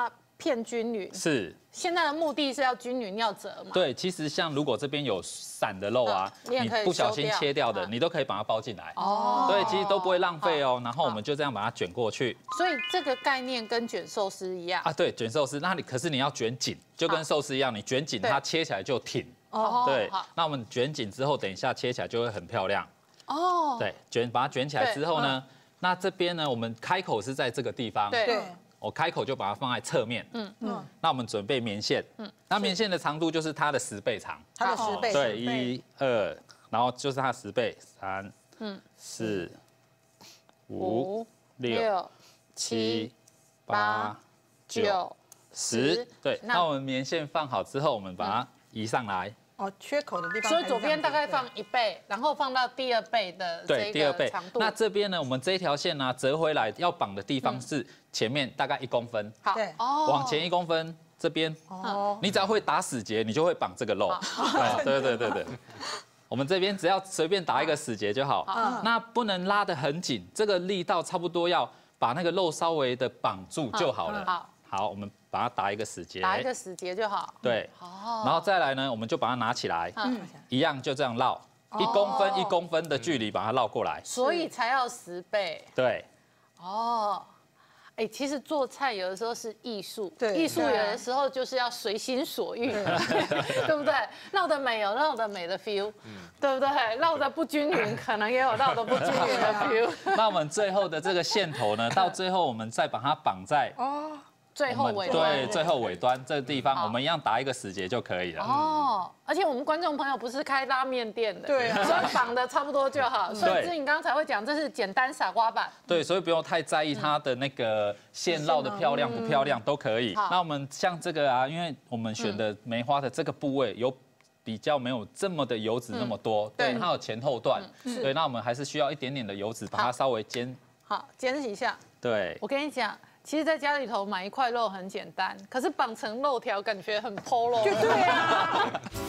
片均匀。 是。 现在的目的是要均匀，要折嘛。 对，其实像如果这边有散的肉啊， 你不小心切掉的，你都可以把它包进来。哦。对，其实都不会浪费哦。然后我们就这样把它卷过去。 所以这个概念跟卷寿司一样啊？对，卷寿司，那你可是你要卷紧，就跟寿司一样，你卷紧它切起来就挺。哦。对。那我们卷紧之后，等一下切起来就会很漂亮。哦。对，卷把它卷起来之后呢，那这边呢，我们开口是在这个地方。 对。 我开口就把它放在侧面，嗯嗯，那我们准备棉线，嗯，那棉线的长度就是它的十倍长， 它的十倍， 对，一二，然后就是它十倍，三，嗯，四，五，六，七，八，九，十，对，那我们棉线放好之后，我们把它移上来。 哦，缺口的地方， 所以左边大概放一倍，然后放到第二倍的这个长度。 那这边呢，我们这一条线呢折回来要绑的地方是前面大概一公分， 好， 哦，往前一公分这边，哦，你只要会打死结，你就会绑这个肉。对对对对，我们这边只要随便打一个死结就好，那不能拉得很紧，这个力道差不多要把那个肉稍微的绑住就好了。好，好，我们。把它打一个死结， 打一个死结就好。 对，哦，然后再来呢，我们就把它拿起来，嗯，一样就这样绕，一公分一公分的距离把它绕过来， 所以才要十倍。 对， 哦，哎，其实做菜有的时候是艺术，对，艺术有的时候就是要随心所欲，对不对？绕的美有绕的美的 feel， 对不对？绕的不均匀，可能也有绕的不均匀的 feel。 那我们最后的这个线头呢，到最后我们再把它绑在哦。 最后尾端， 对，最后尾端这个地方，我们一样打一个死结就可以了。哦， 而且我们观众朋友不是开拉面店的，对，所以绑的差不多就好。所以志颖刚才会讲，这是简单傻瓜版。 对，所以不用太在意它的那个线绕的漂亮不漂亮都可以。那我们像这个啊，因为我们选的梅花的这个部位有比较没有这么的油脂那么多，对，它有前后段，对，那我们还是需要一点点的油脂把它稍微煎， 好，煎一下。 对， 我跟你讲。其实，在家里头买一块肉很简单，可是绑成肉条感觉很 polo。 就对啊。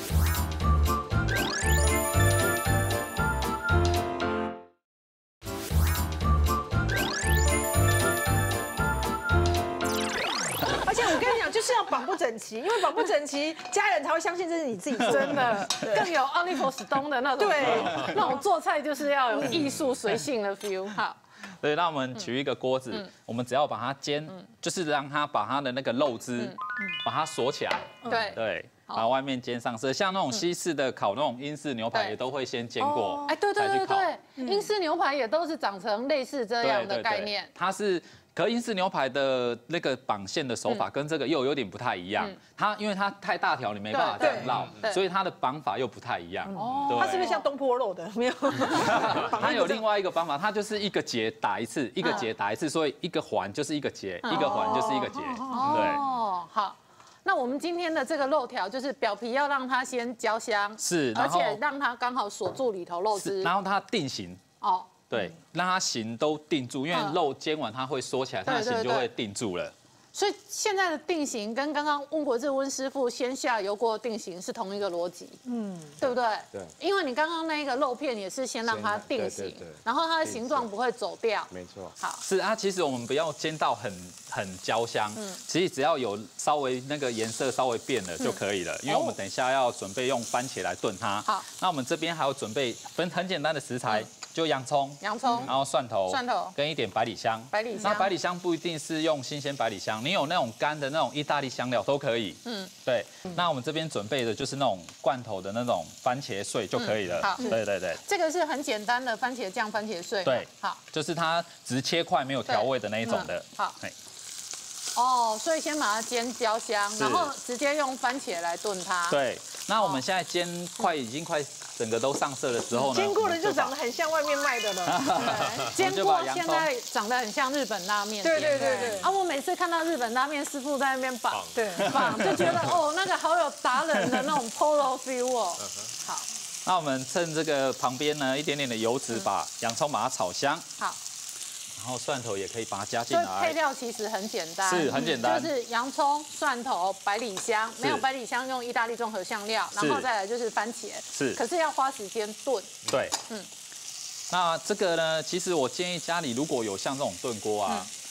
而且我跟你讲，就是要绑不整齐，因为绑不整齐，家人才会相信这是你自己做的。 真的，更有奥利弗史东的那种，对，那种做菜就是要有艺术随性的 feel。好。 对，那我们取一个锅子，嗯、我们只要把它煎，嗯、就是让它把它的那个肉汁，嗯、把它锁起来。 对对，把外面煎上色。像那种西式的烤那种英式牛排，也都会先煎过。 哎，对对对对，英式牛排也都是长成类似这样的概念。 它是。可英式牛排的那个绑线的手法跟这个又有点不太一样，它因为它太大条，你没办法这样绕，所以它的绑法又不太一样。 哦，它是不是像东坡肉的？没有， 它有另外一个绑法，它就是一个结打一次，一个结打一次，所以一个环就是一个结，一个环就是一个结。对， 哦，好。那我们今天的这个肉条就是表皮要让它先焦香， 是， 而且让它刚好锁住里头肉汁， 然后它定型。哦。对，让它形都定住，因为肉煎完它会缩起来，它的形就会定住了。 所以现在的定型跟刚刚温国志温师傅先下油锅定型是同一个逻辑，嗯，对不对？ 对。 因为你刚刚那个肉片也是先让它定型，然后它的形状不会走掉。 没错。 好。 是啊，其实我们不要煎到很很焦香，嗯，其实只要有稍微那个颜色稍微变了就可以了，因为我们等一下要准备用番茄来炖它。好。那我们这边还有准备分很简单的食材。就洋葱， 洋葱， 然后蒜头， 蒜头， 跟一点百里香， 百里香。 那百里香不一定是用新鲜百里香，你有那种干的那种意大利香料都可以。嗯，对。那我们这边准备的就是那种罐头的那种番茄碎就可以了。好，对对对。 这个是很简单的番茄酱、番茄碎。 对，好，就是它直切块没有调味的那一种的。 好。哦，所以先把它煎焦香，然后直接用番茄来炖它。 对，那我们现在煎快已经快整个都上色的时候呢， 煎过了就长得很像外面卖的了。 煎过现在长得很像日本拉面。 对对对对。 啊，我每次看到日本拉面师傅在那边绑，对，绑就觉得哦，那个好有达人的那种 polo feel 哦。好， 那我们趁这个旁边呢一点点的油脂，把洋葱把它炒香。 好。 然后蒜头也可以把它加进来。 所以配料其实很简单， 是很简单， 就是洋葱、蒜头、百里香，没有百里香用意大利综合香料，然后再来就是番茄， 是， 可是要花时间炖。 对，嗯。那这个呢，其实我建议家里如果有像这种炖锅啊，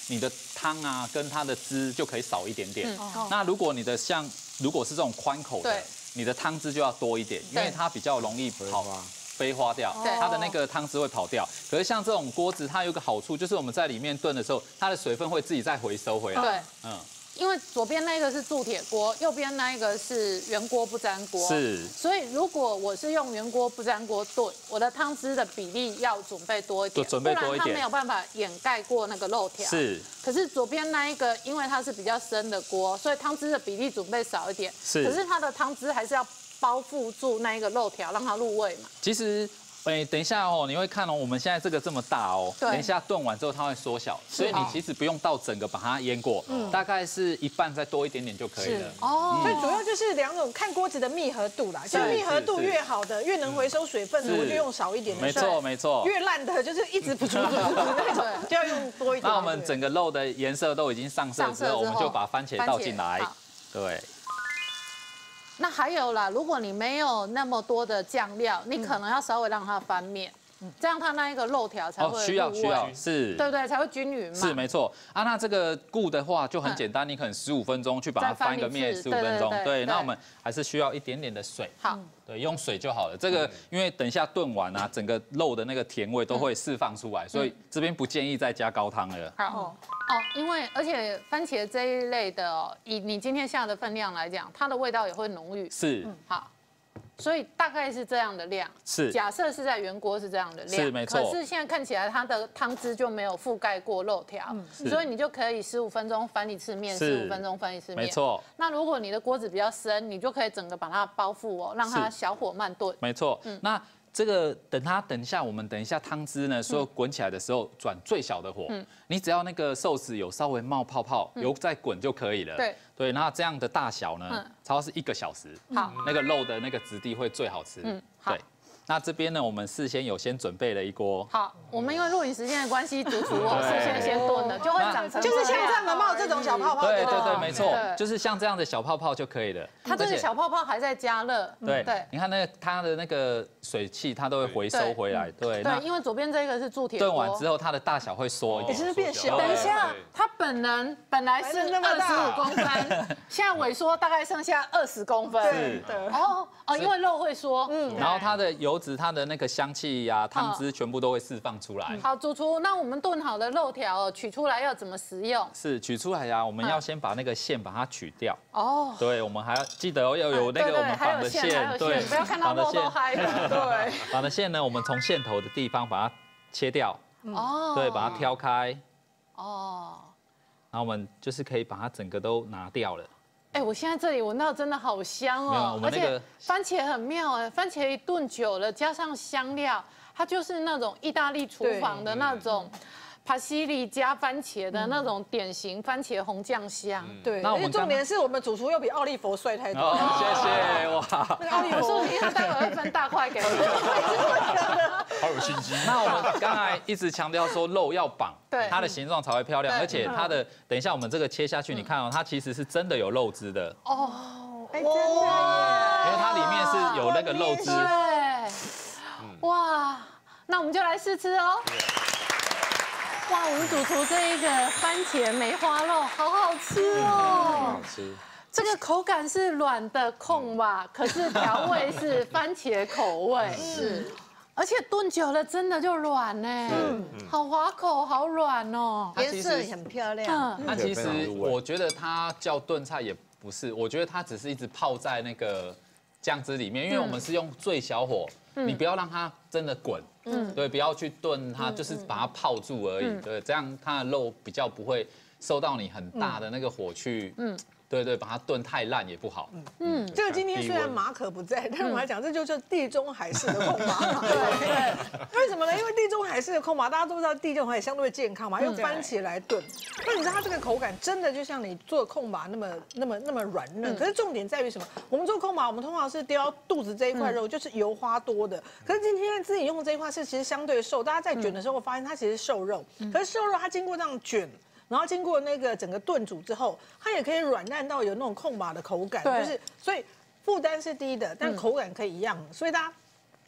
你的汤啊跟它的汁就可以少一点点。那如果你的像如果是这种宽口的，你的汤汁就要多一点，因为它比较容易跑飞花掉，它的那个汤汁会跑掉。可是像这种锅子，它有个好处就是我们在里面炖的时候，它的水分会自己再回收回来。 对，嗯。因为左边那个是铸铁锅，右边那一个是圆锅不粘锅。 是。 所以如果我是用圆锅不粘锅炖，我的汤汁的比例要准备多一点， 准备多一点， 不然它没有办法掩盖过那个肉条。 是。 可是左边那一个，因为它是比较深的锅，所以汤汁的比例准备少一点。 是。 可是它的汤汁还是要包覆住那一个肉条，让它入味嘛。 其实。哎，等一下哦，你会看哦，我们现在这个这么大哦，等一下炖完之后它会缩小，所以你其实不用到整个把它腌过，大概是一半再多一点点就可以了。 哦，所以主要就是两种看锅子的密合度啦，就是密合度越好的，越能回收水分的，我就用少一点的。 没错没错。 越烂的就是一直不出不出那种，就要用多一点。 那我们整个肉的颜色都已经上色之后，我们就把番茄倒进来，对。 那还有啦，如果你没有那么多的酱料，你可能要稍微让它翻面，这样它那一个肉条才会需要需要是， 对不对？才会均匀嘛。 是没错啊。那这个固的话就很简单，你可能十五分钟去把它翻个面，十五分钟。对，那我们还是需要一点点的水。 好， 对，用水就好了。这个因为等一下炖完啊，整个肉的那个甜味都会释放出来，所以这边不建议再加高汤了。 好。哦，因为而且番茄这一类的哦，以你今天下的分量来讲，它的味道也会浓郁。 是，嗯， 好，所以大概是这样的量。 是， 假设是在原锅是这样的量， 是没错。 可是现在看起来它的汤汁就没有覆盖过肉条，所以你就可以十五分钟翻一次面，十五分钟翻一次面。 没错。 那如果你的锅子比较深，你就可以整个把它包覆哦，让它小火慢炖。 没错。嗯，那。这个等它等一下，我们等一下汤汁呢，所有滚起来的时候，转最小的火，嗯，你只要那个寿司有稍微冒泡泡，油在滚就可以了。 对对，那这样的大小呢，差不多是一个小时， 好， 那个肉的那个质地会最好吃。嗯，对。那这边呢，我们事先有先准备了一锅。 好，我们因为录影时间的关系，主厨我事先先炖了，就会长成就是像这样的冒这种小泡泡。 对对对，没错，就是像这样的小泡泡就可以了。 它这个小泡泡还在加热。 对对，你看那个它的那个水汽，它都会回收回来。对对，因为左边这个是铸铁锅。 炖完之后，它的大小会缩一点， 其实变小。 等一下，它本人本来是二十五公分，现在萎缩大概剩下二十公分。 是的。 哦哦，因为肉会缩。 嗯。然后它的油脂，它的那个香气呀、汤汁全部都会释放出来。 好，主厨，那我们炖好的肉条取出来要怎么食用？ 是取出来呀，我们要先把那个线把它取掉。哦。对，我们还要记得要有那个我们绑的线， 对，不要看到肉都嗨了。对。 绑的线呢，我们从线头的地方把它切掉。哦。对，把它挑开。哦。然后我们就是可以把它整个都拿掉了。 哎，我现在这里闻到真的好香哦，而且番茄很妙哎，番茄一炖久了，加上香料，它就是那种意大利厨房的那种帕西里加番茄的那种典型番茄红酱香。 对，而且重点是我们主厨又比奥利佛帅太多。 谢谢哇！ 那个奥利佛，因为他待会会分大块给我。 好有心机。 那我们刚才一直强调说肉要绑，对，它的形状才会漂亮，而且它的等一下我们这个切下去，你看哦，它其实是真的有肉汁的。哦， 哎，真的耶！ 因为它里面是有那个肉汁。 对。哇，那我们就来试吃哦。哇，我们主厨这一个番茄梅花肉好好吃哦。 好吃。 这个口感是软的控吧，可是调味是番茄口味。是。而且炖久了真的就软呢，好滑口，好软哦， 颜色也很漂亮。 那其实我觉得它叫炖菜也不是，我觉得它只是一直泡在那个酱汁里面，因为我们是用最小火，你不要让它真的滚，对，不要去炖它，就是把它泡住而已，对，这样它的肉比较不会受到你很大的那个火去。对对，把它炖太烂也不好。 嗯，这个今天虽然马可不在，但是我来讲，这就是地中海式的控麻。对对，为什么呢？因为地中海式的控麻，大家都知道地中海相对健康嘛，用番茄来炖。那你知道它这个口感真的就像你做控麻那么那么那么软嫩。可是重点在于什么？我们做控麻，我们通常是丢到肚子这一块肉，就是油花多的。可是今天自己用的这一块是其实相对瘦，大家在卷的时候，我发现它其实瘦肉。可是瘦肉它经过这样卷。然后经过那个整个炖煮之后，它也可以软烂到有那种控麻的口感，就是所以负担是低的，但口感可以一样。所以大家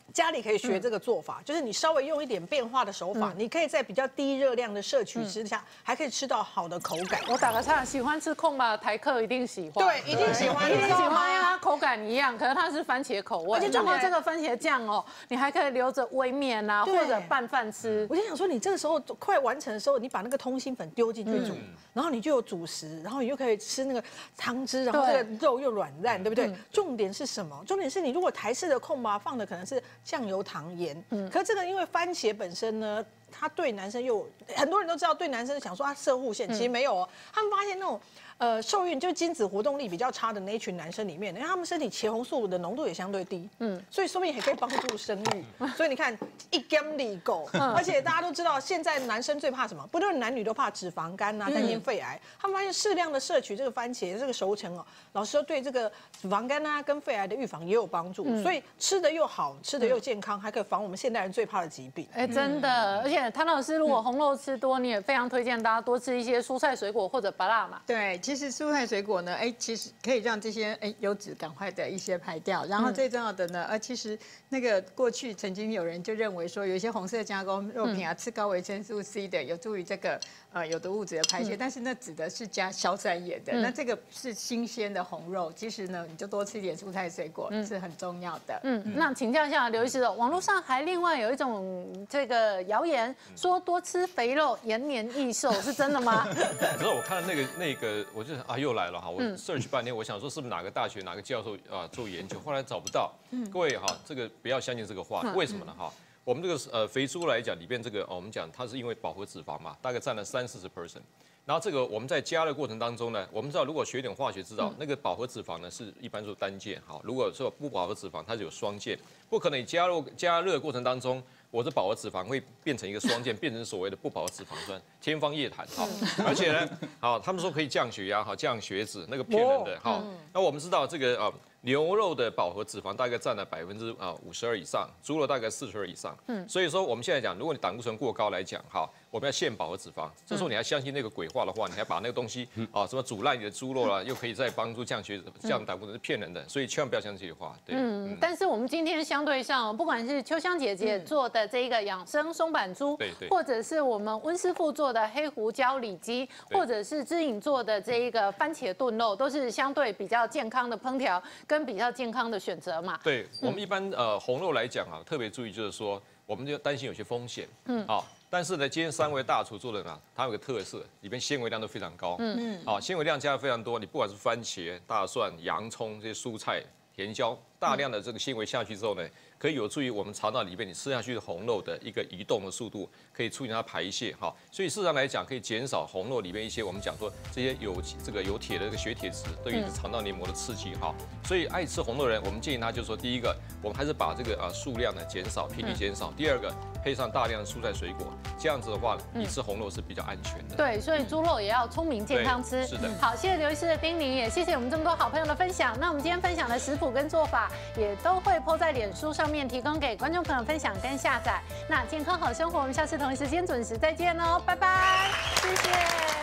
家里可以学这个做法，就是你稍微用一点变化的手法，你可以在比较低热量的摄取之下，还可以吃到好的口感。 我打个岔，喜欢吃控吧台客一定喜欢， 对，一定喜欢， 一定喜欢，因为它口感一样，可是它是番茄口味，然后这个番茄酱哦，你还可以留着煨面啊，或者拌饭吃。 我就想说，你这个时候快完成的时候，你把那个通心粉丢进去煮，然后你就有主食，然后你又可以吃那个汤汁，然后这个肉又软烂，对不对？重点是什么？重点是你如果台式的控吧放的可能是酱油、糖、盐。嗯，可是这个因为番茄本身呢，它对男生又很多人都知道，对男生想说它射护线，其实没有哦。他们发现那种呃受孕就是精子活动力比较差的那一群男生里面，因为他们身体茄红素的浓度也相对低，嗯，所以说不定也可以帮助生育。所以你看一根里狗，而且大家都知道，现在男生最怕什么？不论男女都怕脂肪肝啊，担心肺癌。他们发现适量的摄取这个番茄这个熟成哦，老实说对这个脂肪肝啊跟肺癌的预防也有帮助。所以吃的又好，吃的又健康，还可以防我们现代人最怕的疾病。 哎，真的，而且谭老师，如果红肉吃多，你也非常推荐大家多吃一些蔬菜水果或者芭乐嘛。 对，其实蔬菜水果呢，哎，其实可以让这些哎油脂赶快的一些排掉。然后最重要的呢，呃，其实那个过去曾经有人就认为说，有一些红色加工肉品啊，吃高维生素 C 的，有助于这个呃有毒物质的排泄，但是那指的是加硝酸盐的。那这个是新鲜的红肉，其实呢，你就多吃一点蔬菜水果是很重要的。 嗯，那请教一下刘医师，网络上还另外有一种这个谣言，说多吃肥肉延年益寿，是真的吗？ 你知道我看到那个那个，我就啊又来了哈，我 search 半天，我想说是不是哪个大学哪个教授啊做研究，后来找不到。各位哈，这个不要相信这个话，为什么呢哈？我们这个呃肥猪来讲，里边这个、哦、我们讲它是因为饱和脂肪嘛，大概占了三四十 percent。然后这个我们在加热过程当中呢，我们知道如果学点化学知道，那个饱和脂肪呢是一般说单键，好，如果说不饱和脂肪，它是有双键，不可能你加热加热过程当中，我的饱和脂肪会变成一个双键，变成所谓的不饱和脂肪酸，天方夜谭，好，而且呢，好，他们说可以降血压，好，降血脂，那个骗人的，好，那我们知道这个啊。牛肉的饱和脂肪大概占了百分之啊五十二以上，猪肉大概四十二以上。嗯，所以说我们现在讲，如果你胆固醇过高来讲，哈，我们要限饱和脂肪。这时候你还相信那个鬼话的话，你还把那个东西啊什么煮烂你的猪肉啦，又可以再帮助降血脂、降胆固醇，是骗人的。所以千万不要相信这些话。对。 嗯，但是我们今天相对上，不管是秋香姐姐做的这个养生松板猪， 对对， 或者是我们温师傅做的黑胡椒里脊，或者是知颖做的这一个番茄炖肉，都是相对比较健康的烹调跟比较健康的选择嘛。 对我们一般呃红肉来讲啊，特别注意就是说，我们就担心有些风险。嗯，好。但是呢，今天三位大厨做的呢，它有个特色，里面纤维量都非常高。嗯嗯，好，纤维量加的非常多。你不管是番茄、大蒜、洋葱这些蔬菜、甜椒，大量的这个纤维下去之后呢，可以有助于我们肠道里面你吃下去的红肉的一个移动的速度，可以促进它排泄。哈，所以事实上来讲，可以减少红肉里面一些我们讲说这些有这个有铁的这个血铁质对于肠道黏膜的刺激。哈，所以爱吃红肉的人，我们建议他就是说，第一个，我们还是把这个啊数量呢减少，频率减少。第二个，配上大量的蔬菜水果，这样子的话，你吃红肉是比较安全的。 对，所以猪肉也要聪明健康吃。 是的。 好，谢谢刘医师的叮咛，也谢谢我们这么多好朋友的分享。那我们今天分享的食谱跟做法，也都会 po 在脸书上面，提供给观众朋友分享跟下载。那健康好生活，我们下次同一时间准时再见哦，拜拜，谢谢。